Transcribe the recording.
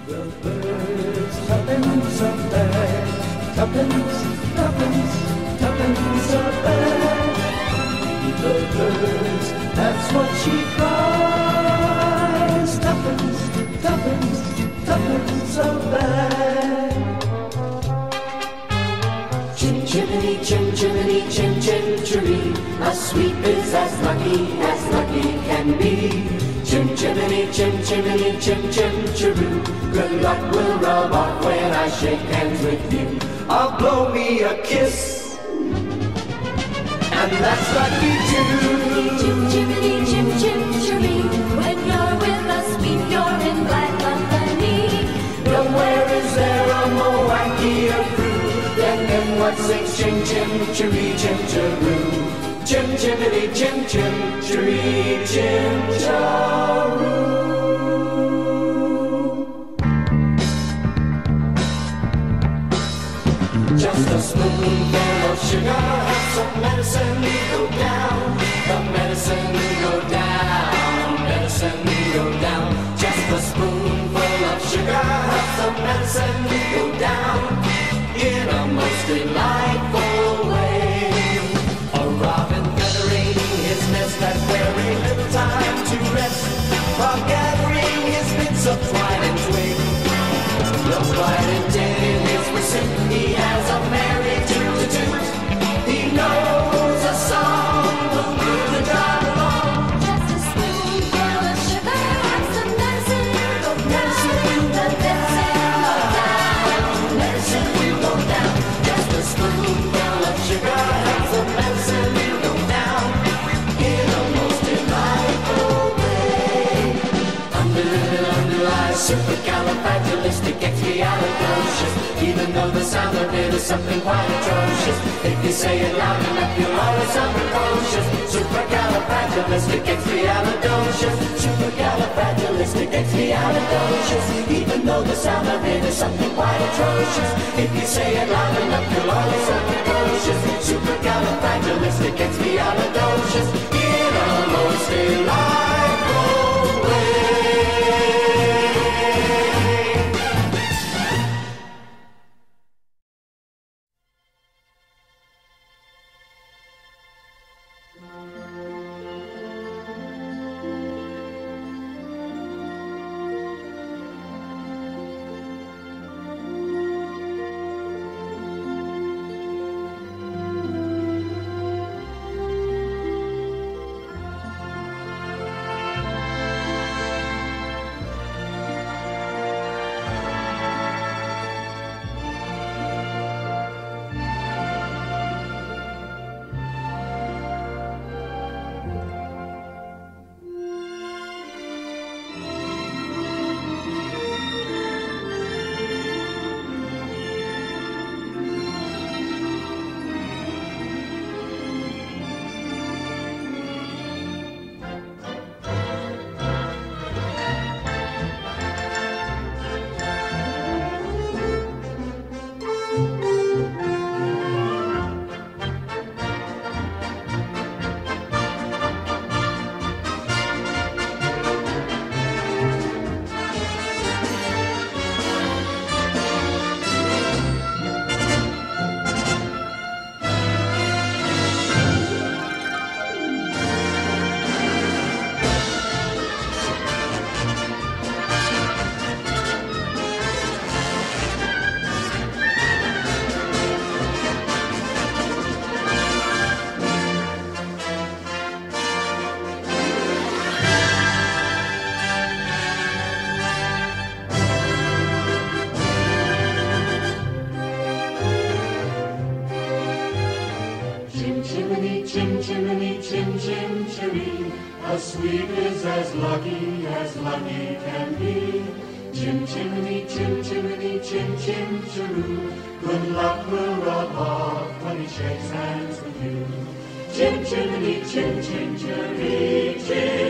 The birds, tuppence a bag, tuppence, tuppence, tuppence a bag. The birds, that's what she cries. Tuppence, tuppence, tuppence a bag. Chim chimney, chim chimney, chim chim chiree. A sweep is as lucky can be. Chim chimney, chim chimney, chim chim chiroo. Good luck will rub off when I shake hands with you. I'll blow me a kiss, and that's lucky too. Chim chimney, chim chim chiree. When you're with us, you're in glad company. Nowhere is there a more wackier crew than them what sings chim chim chiree chim chiroo. Chim chimney, chim chim chiree chim chiroo. Just a spoonful of sugar and some medicine go down. The medicine go down, medicine go down. Just a spoonful of sugar and some medicine go down. In a most delightful way. A robin feathering his nest had very little time to rest, while gathering his bits of twine and twig. The bright intent in his whistle, he has a merry toot-a-toot. He knows a song will do the job along. Just a spoonful of sugar and some medicine go down. The medicine go down, medicine will go down. Just a spoonful of sugar and some medicine will go down. In a most delightful way. Underlies supercalifragilisticexpialidocious. Even though the sound of it is something quite atrocious, if you say it loud enough, you'll always sound precocious. Supercalifragilisticexpialidocious. Supercalifragilisticexpialidocious. Even though the sound of it is something quite atrocious, if you say it loud enough, you'll always sound precocious. Supercalifragilisticexpialidocious. In a most delightful way. A sweep is as lucky can be. Chim chimney, chim chimney, chim chim chiroo. Good luck will rub off when he shakes hands with you. Chim chimney, chim chim chiree, chim.